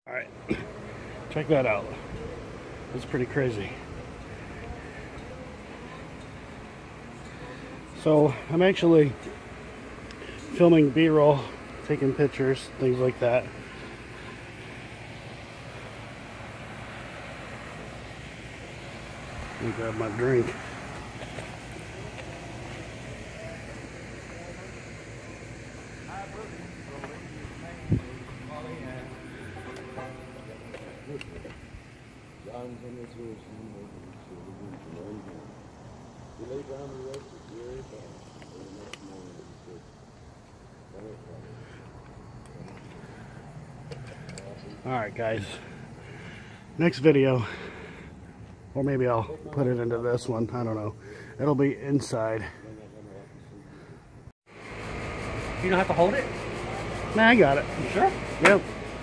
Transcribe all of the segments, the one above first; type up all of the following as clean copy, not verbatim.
Alright, check that out. It's pretty crazy. So I'm actually filming B-roll, taking pictures, things like that. Let me grab my drink. Alright guys, next video, or maybe I'll put it into this one, I don't know. It'll be inside. You don't have to hold it? Nah, I got it. You sure? Yep.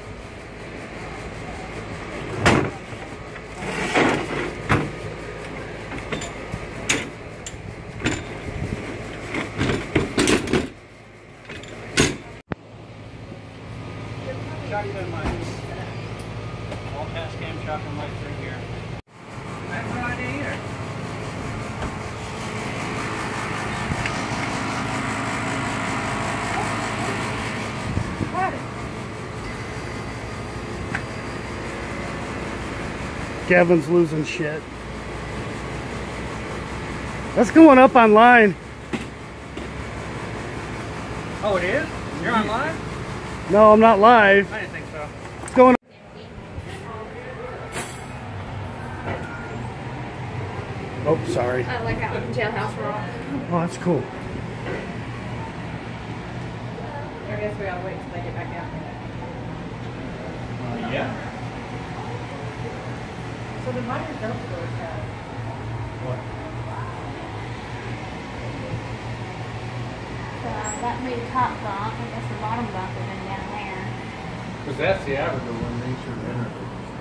Shotgun lights. All pass cam shotgun lights right here. I have no idea either. Got it. Kevin's losing shit. That's going up online. Oh, it is? You're on live? No, I'm not live. I didn't think so. It's going. Oh, sorry. I like how Jailhouse rock. Oh, that's cool. I guess we gotta wait till they get back out. Yeah. So the minor doors have. What? That made the top bunk. I guess the bottom bunk would have been down there. Because that's the average one nature of energy.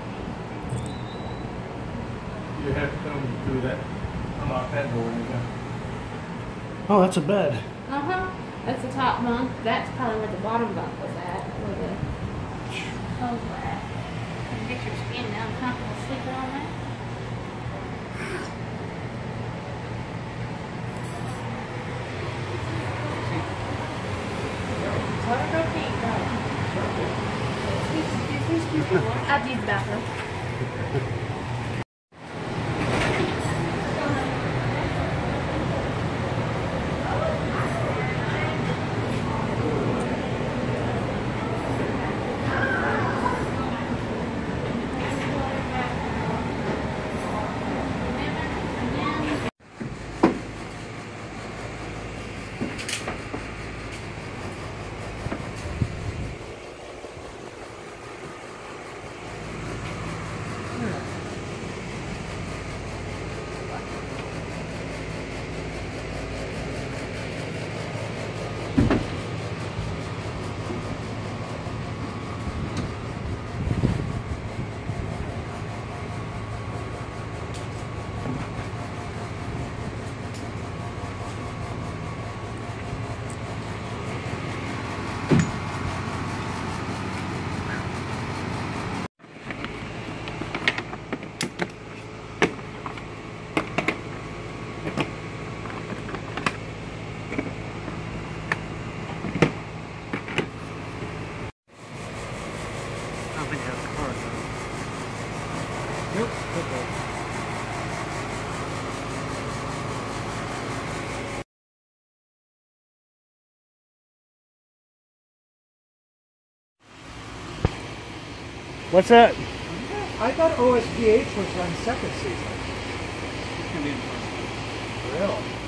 You have to come through that, unlock that door and you go. Oh, that's a bed. That's the top bunk. That's probably where the bottom bunk was at. Where the clothes were at. You can get your skin down comfortable sleeping on that. I'd use the bathroom. What's that? I thought OSPH was on second season. It's going to be in the first one. Really?